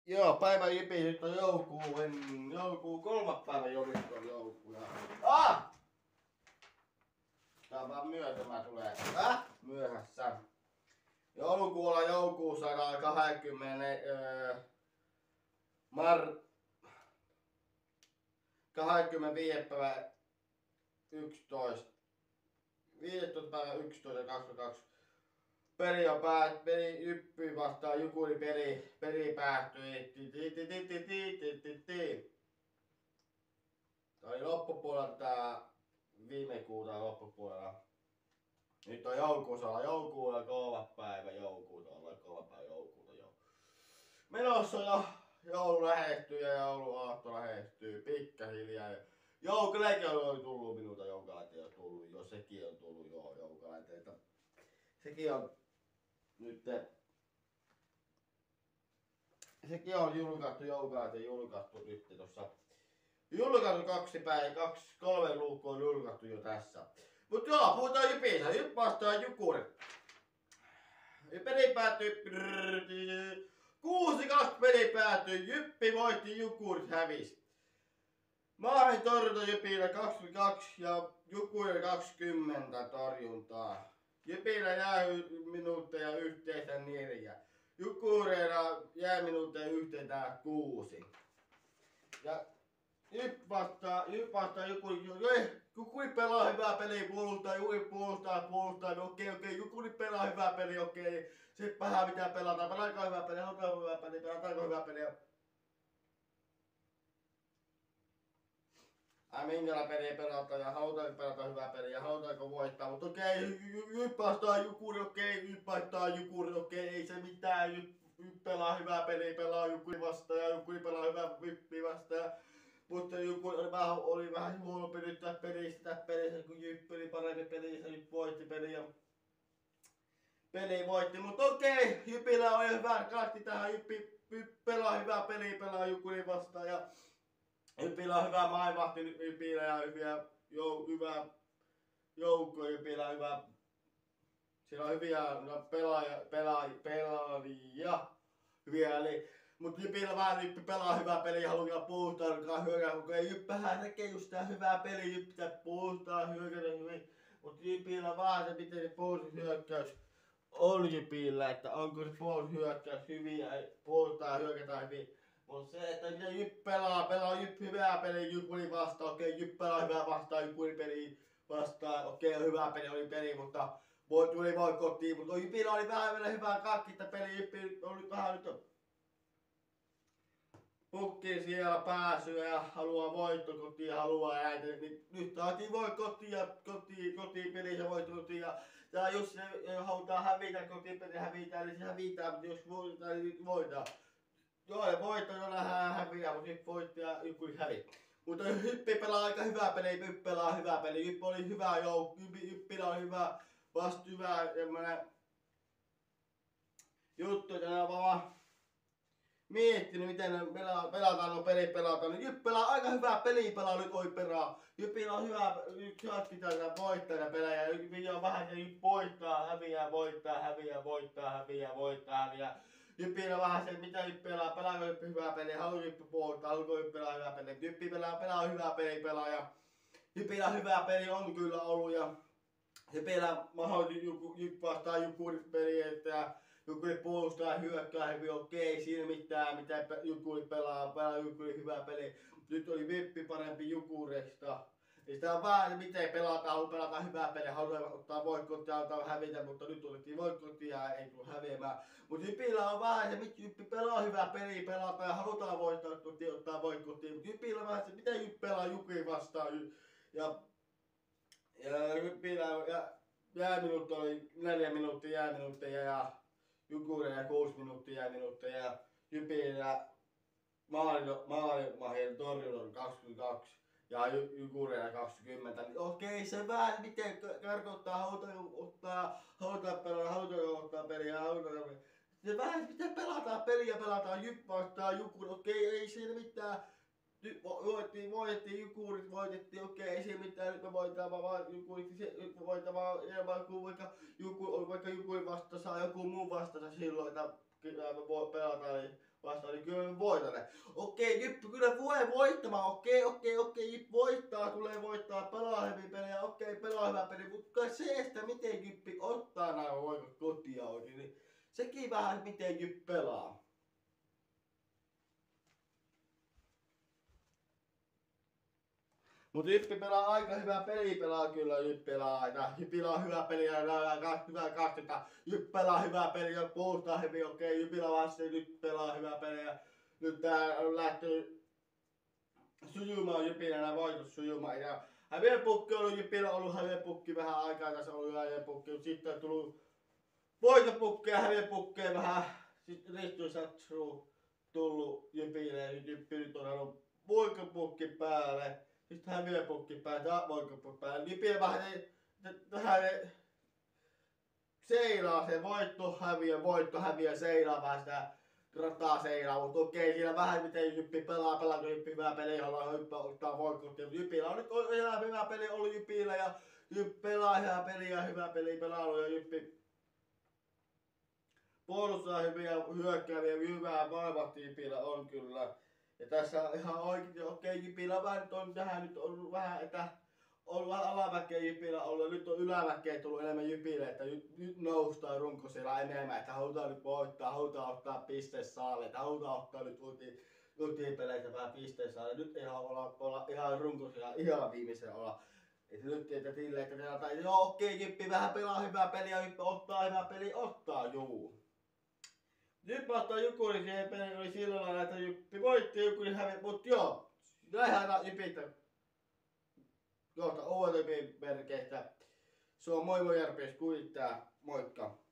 Joo, päivän jipi nyt on joulukuun 3. päivä jo nyt on joulukuu. Tää on vaan myöhemmin tulee. Myöhässä. Joulukuussa 20. 25. päivä 11. 15. päivä 11. 22. Peli Yppy vastaan Jukuri peli päättyi. Tää oli loppupuolella tää viime kuuta loppupuolella. Nyt on joulukuulla 3. päivä joulukuuta jo. Menossa jo joulu lähestyy ja jouluaatto lähestyy pikkahiljaa. Joukalaiteita oli tullut minulta, joukalaiteita on tullut jo, sekin on tullut jo joukalaiteita. Sekin on nyt sekin on julkaistu nyt tossa. Julkaistu 3 luukkoa on julkaistu jo tässä. Mut joo, puhutaan Jypistä. Jyp vastaan Jukuri. Peli päättyi 6-2 peli päättyi. Jyppi voitti, Jukuri hävisi. Maalin torjunta Jypillä 22 ja Jukurilla 20 torjuntaa. Jypillä jäähyminuutteja yhteensä 4. Jukureilla jääminuutteja yhteensä 6. Ja Jyp vastaa Jukuri. Jukuri pelaa hyvää peliä, puolustaa, Jukuri puolustaa. Okei, Jukuri pelaa hyvää peliä, okei. Sitten vähän mitä pelataan. Pelaako hyvää peliä, pelataanko hyvää peliä. Minkälainen peliä pelataan ja halutaanko pelata hyvää peliä ja halutaanko voittaa. Mutta okei, Jyp vastaa Jukuri, okei, ei se mitään. Jyp pelaa hyvää peliä, pelaa Jukuri vastaan ja Jukuri pelaa hyvää Jyppiä vastaan. Mutta Jukuri oli vähän huonompi nyt tässä pelissä, kun Jyp oli parempi pelissä, Jyp voitti peliä. Peli voitti, mutta okei, Jypillä on hyvä kahti tähän, Jyp pelaa hyvää peliä, pelaa Jukuri vastaan ja Jypillä on hyvä maivahti, Jypillä ja hyvä joukko, Jypillä on hyvä. Siellä on hyviä pelaajia. Hyviä, mutta Jypillä vähän Jyppi pelaa hyvää peliä, haluaa puhuttaa, hyökää, kun ei Jyppähän tekee just tää hyvää peliä, Jyppi pitää puhuttaa, hyökätä hyvin. Mutta Jypillä vaan se miten se puolustushyökkäys on Jypillä, että onko se puolustushyökkäys hyviä, puhuttaa hyökätään hyvin. Mutta se, että miten Jyp pelaa Jyp hyvää peliä Jukuri vastaan, okei, Jyp pelaa hyvää vastaan Jukuri peliä vastaan, okei, hyvä peli oli peli, mutta tuli kotiin, mutta Jypillä oli vähän hyvää kakkista peliä, Jyppi oli vähän nyt pukkiin siellä pääsyä ja haluaa voitto kotiin ja haluaa ääntä, niin nyt saatiin kotiin pelissä voitto kotiin ja jos se halutaan hävitä kotiin peliä hävitään, niin se hävitään, mutta jos voitetaan, niin voidaan. Joo, ja voitto nähdään häviää, mutta Jyp voitti ja Jukuri hävi. Mutta Jyppi pelaa aika hyvää peliä, Jyp pelaa hyvää peliä. Jyp oli hyvä joukko, Jyppillä oli hyvä juttu, että ne vaan miettinyt miten ne pelataan niin Jyp pelaa aika hyvää peliä nyt oiperaa. Jypillä on hyvä pitää voittaa ja pelejä. Jypillä on vähän se Jyp voittaa, häviää. Jypillä vähän se, mitä Jyp pelaa, pelaako Jyp hyvää peliä, haluaa Jyp puoltaa, haluaa Jyp pelaa hyvää peliä. Jyppi pelaa hyvää peliä ja Jypillä hyvää peli on kyllä ollut ja Jypillä mahdollisesti Jyp vastaa Jukuri peliä, että Jukuri puolustaa ja hyökkää hyvin, okei, siinä mitään, mitä Jukuri pelaa Jukuri hyvää peliä. Nyt oli Jyppi parempi Jukurista. Ja sitä on vähän, miten pelataan hyvää peliä, halutaan ottaa voitkotia, halutaan hävitä, mutta nyt otettiin voitkotia ja ei tullut häviämään. Mutta Jypillä on vähän se, miten Jyppi pelaa hyvää peliä, pelataan ja halutaan voittaa, ottaa voitkotia. Mutta Jypillä on vähän se, miten Jyppi pelaa Jukuri vastaan. Ja Jypillä jääminuutti oli 4 minuuttia jääminuutteja ja Jukurilla 6 minuuttia jääminuutteja ja Jypillä maalimahien torjunnan 22. Ja Jukureilla 20, niin okei, se vähän miten karkottaa, halutaan ottaa peliä, se vähän miten pelataan Jyp vastaan Jukuri, okei, ei siinä mitään, voitettiin Jukurit, okei, ei siinä mitään, nyt me voitetaan vaan Jukurit, voitetaan vaan ilman, kun vaikka Jukuri vastassa saa joku muu vastassa silloin, että me pelataan, niin vastaan, niin kyllä me voitamme. Okei, Jyppi kyllä voi voittamaan, okei, Jyppi voittaa, tulee voittaa, pelaa hyviä pelejä, okei, pelaa hyvä peli, mutta se, että miten Jyppi ottaa nämä voitot kotia oikein, niin sekin vähän miten Jyppi pelaa. Mutta Jyppi pelaa aika hyvää peliä, pelaa kyllä Jyppi pelaa. Jyppi pelaa hyvää peliä, hyvää kahtetta. Jyppi pelaa hyvää peliä, puolustaa hyvin, okei. Jypillä vastaan nyt pelaa hyvää peliä. Nyt tää on lähtenyt sujumaan Jypillä nämä voitot sujumaan. Ja häviöpukki on ollut Jypillä ollut häviöpukki vähän aikaa, tässä on ollut häviöpukki. Sitten on tullut voitopukki ja häviöpukkeja vähän. Sitten ristusatru tullut Jypille ja Jyppi nyt on ollut voitopukki päälle. Sitten häviöpukki päälle ja voitopukki päälle. Jypillä vähän seilaa se voitto häviö seilaa vähän sitä rataa seilaa, mutta okei, siellä vähän miten Jyppi pelaako Jyppi hyvää peliä, jolla Jyppi ottaa voittoa. Jypillä on nyt ihan hyvä peli ollut Jypillä ja Jyppi pelaa hyvää peliä pelannut ja Jyppi puolustaa hyviä hyökkääviä, hyvää vaivahti Jypillä on kyllä. Ja tässä on ihan oikein, okei, Jypillä vähän on tähän nyt on vähän, että on vähän alaväkeä Jypillä ollut, nyt on yläväkeä tullut enemmän Jypille, että nyt noustaan runko siellä enemmän, että halutaan nyt voittaa, halutaan ottaa pistesaalle, että halutaan ottaa nyt ultiin peleissä vähän pistesaalle. Nyt ei olla ihan runko siellä ihan viimeisellä olla. Että nyt että silleen, että sanotaan, joo okei, Jyppi vähän pelaa hyvää peliä, Jyppi ottaa hyvää peliä, ottaa juu. Nyt mä ottaa Jukuri siihen peliin, oli sillä lailla, että Jyppi voitti, Jukuri hävi, mut joo, lähdetään Jypiltä kohta OTP-merkeistä. Se on moi Järpes, kuittaa, moikka.